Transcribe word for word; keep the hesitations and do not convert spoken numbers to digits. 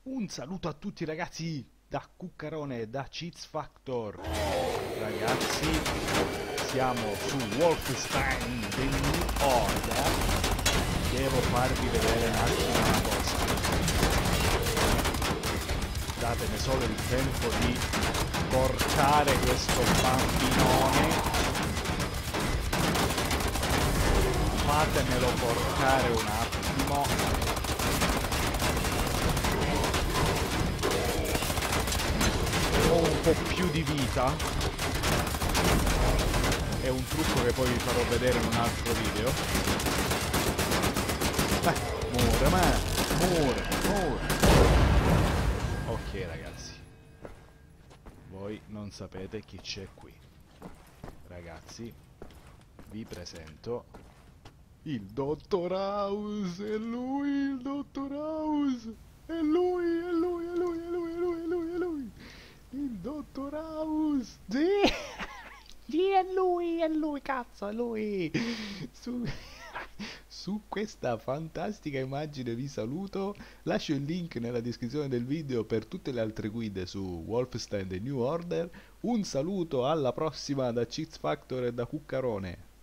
Un saluto a tutti ragazzi da Cuccarone e da Cheats Factor. Ragazzi, siamo su Wolfenstein The New Order. Devo farvi vedere un attimo una cosa. Datemi solo il tempo di portare questo bambinone. Fatemelo portare un attimo. Ho un po' più di vita. È un trucco che poi vi farò vedere in un altro video. Beh, muore, ma muore, muore. Ok ragazzi, voi non sapete chi c'è qui. Ragazzi, vi presento il Dottor House. È lui il Dottor House. È lui, è lui, è lui, è lui, è lui, è lui, è lui. Il Dottor House! Sì! Sì, è lui, è lui, cazzo, è lui! Su, su questa fantastica immagine vi saluto. Lascio il link nella descrizione del video per tutte le altre guide su Wolfenstein The New Order. Un saluto, alla prossima da Cheats Factor e da Cuccarone.